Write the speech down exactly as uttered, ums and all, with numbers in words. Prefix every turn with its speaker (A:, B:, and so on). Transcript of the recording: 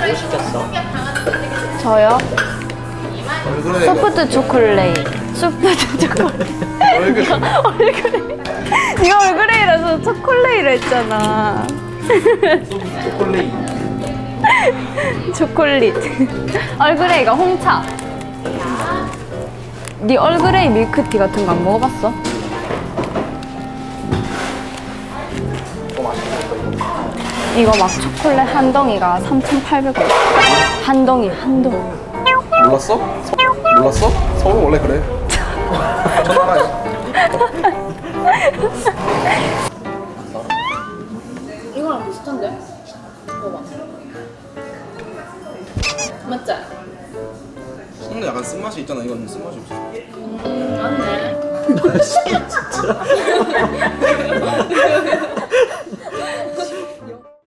A: 뭐 시켰어?
B: 저요?
C: 얼굴에
B: 소프트 초콜릿. 소프트 초콜릿.
C: 얼굴에
B: 얼그레이. 네가 얼그레이라서 초콜릿이라 했잖아.
C: 초콜릿.
B: 초콜릿. 얼그레이가 홍차. 네 얼그레이 밀크티 같은 거 안 먹어봤어?
C: 어 맛있겠다 이거.
B: 이거 막 초콜릿 한 덩이가 삼천팔백 원. 한 덩이, 한 덩이.
C: 몰랐어? 서, 몰랐어? 서울은 원래 그래. 전 알아요.
D: 이거랑 비슷한데? 봐봐. 맞지?
C: 근데 약간 쓴맛이 있잖아. 이건 쓴맛이 없어.
D: 음, 맞네.